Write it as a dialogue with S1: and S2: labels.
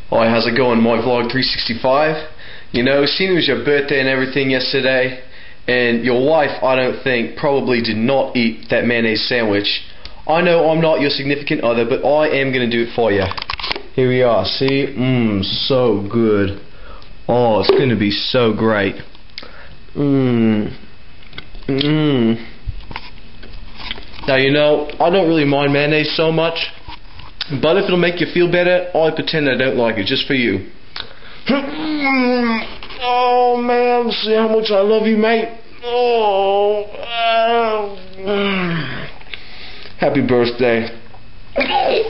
S1: Hi, how's it going, Myvlog 365? You know, seeing it was your birthday and everything yesterday, and your wife, I don't think, probably did not eat that mayonnaise sandwich. I know I'm not your significant other, but I am going to do it for you. Here we are, see? So good. Oh, it's going to be so great. Now, you know, I don't really mind mayonnaise so much, but if it'll make you feel better, I'll pretend I don't like it, just for you. Oh, man, see how much I love you, mate. Happy birthday.